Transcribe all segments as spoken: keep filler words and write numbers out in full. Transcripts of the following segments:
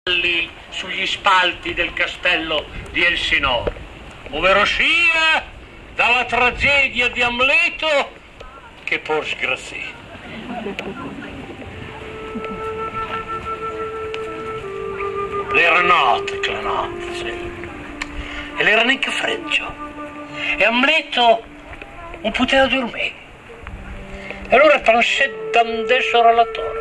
sugli spalti del castello di Elsinore, ovvero sia dalla tragedia di Amleto che Porge Grassi. L'era notte, che la notte, sì. E l'era neanche freddo. E Amleto non poteva dormire. E allora pensò d'andassero alla torre.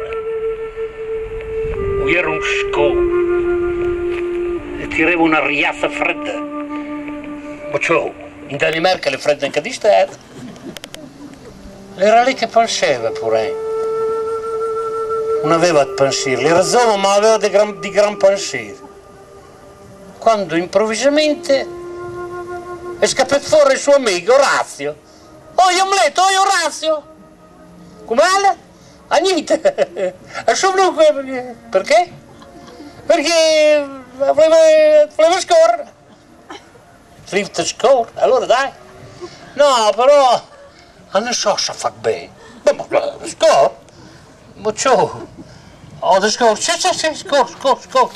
Era un scolo e tirava una riazza fredda. Ma ciò, in Danimarca le fredde anche di stare. Era lì che pensava pure. Non aveva pensieri, le ragioni, ma aveva di gran, di gran pensieri. Quando improvvisamente è scappato fuori il suo amico Orazio. Oi Amleto, oi Orazio! Com'è? Ah, niente, sono qui perché? Perché voleva, voleva scorrere. Voleva scorrere, allora dai. No, però, non so se fa bene. Ma scorre? Ma ciò? Oh, da scorre, sì, sì, sì, scorre, scorre, scorre.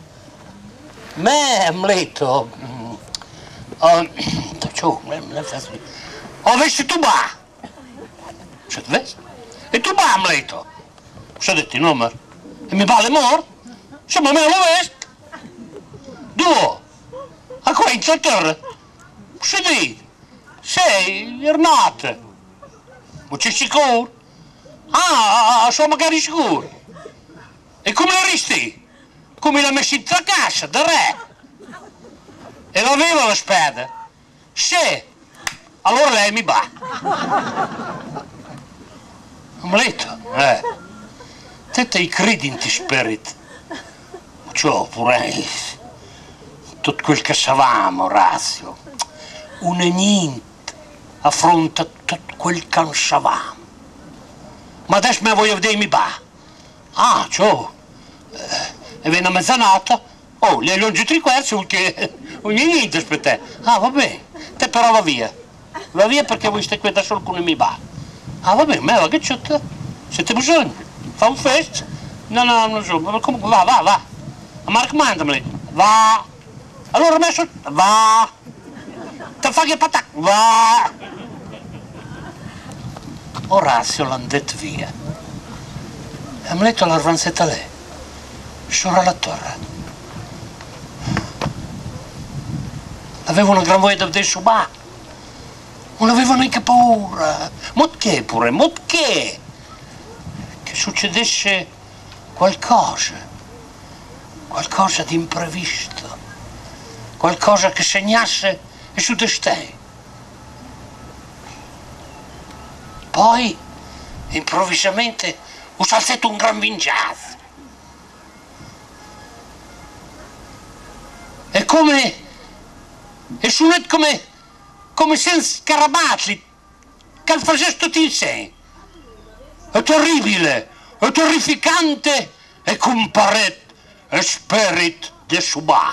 Me, Amleto, oh, ciò, ho visto tu va. Se ti vedi? E tu va, Amleto? Cosa ha detto il numero? E mi vale morto? Insomma, me lo vesti? Due? A qua in torre? Cosa dite? Sei, Ernate? Ma c'è sicuro? Ah, sono magari sicuro. E come la resti? Come l'ha messa in tra cassa, da re? E l'aveva la spada? Sì. Allora lei mi va. Amleto, eh, te ti credi in ti spirit? Ciò pure, tutto quel che sapevamo, Orazio, un e niente affronta tutto quel che non sapevamo. Ma adesso mi voglio vedere mi va. Ah, ciò, eh, e viene a mezzanotte, oh, le lungi tre quarti, che ogni niente aspetta. Ah, va bene, te però va via, va via perché voi stai qui da solo con mi va. Ah, va bene, ma va, che c'è te? Se ti bisogna, fa un fest? No, no, non so, ma comunque va, va, va. Ma raccomandami, va. Allora messo, va. Te fa che patà, va. Orazio l'ha detto via. Amleto l'ha avanzata lei, sopra la torre. Aveva una gran voglia di vedere su ba. Non aveva neanche paura. Ma che pure, ma che? Che succedesse qualcosa, qualcosa di imprevisto, qualcosa che segnasse il suo destino. Poi, improvvisamente, ho saltato un gran vingiazzo. E come, e suonato come, come senza scarabacci, che facesse tutto insieme. È terribile, è terrificante e comparet e spirit de subà.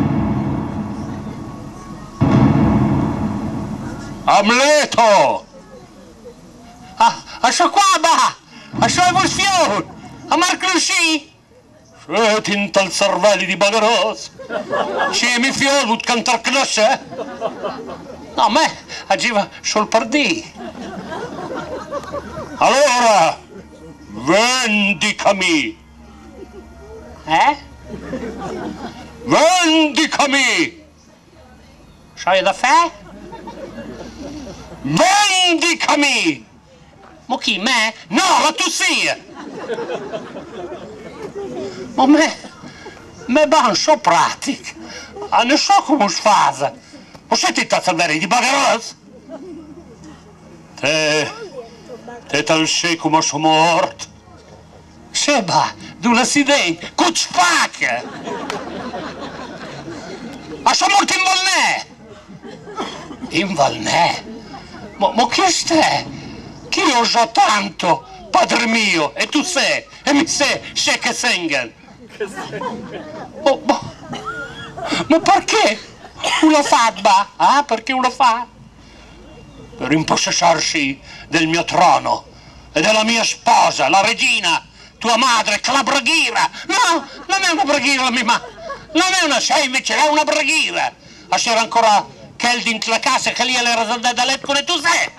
Amleto! Ah, a sua qua, ba! A sua evoluzione! A Marco sì! Se tinta il cervello di Bagaros! Se mi fiolo, vuol cantare classe? No, a me agiva sul pardì. Allora, vendicami. Eh? Vendicami. Sai da fe? Vendicami. Ma chi, me? No, la tussia. Ma me, me ban so pratica. Ah, ne so come si fa. Ma senti il cervello di Bagaros? Te... Te te sei come sono morto. Seba, d'un accidente, con spacca. Ma sono morto in Valnè. In Valnè? Ma, ma che stai? Che io so tanto, padre mio, e tu sei, e mi sei, sei che sengen. Ma, ma, ma perché? Una fabba? Ah, perché una fa? Per impossessarsi del mio trono e della mia sposa, la regina, tua madre, che la preghiera. No, non è una preghiera, mia mamma. Non è una, sei invece, è una preghiera. Ma c'era ancora caldo in la casa, che lì era andata a letto con tu sei.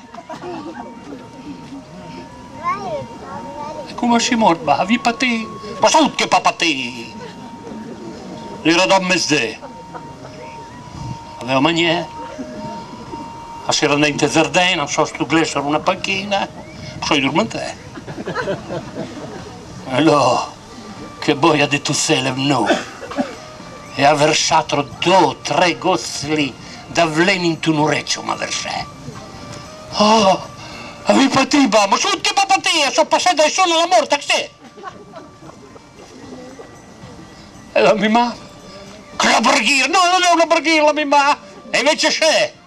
E come si morba? Vi patì? Ma su che papatì? Era da mezz'è. Aveva maniera. A sera andava in Zardena, so stu glesso una panchina, poi dormente. Allora, che boia di tu sei no? E ha versato due, tre goccioli da veleno in un orecchio, ma versè. Oh, avevi pativa, ma su che papatia, sono passati dal sonno alla morte, che sei? E la mia mamma, che la preghiera, no, non è una preghiera la mia mamma, e invece c'è.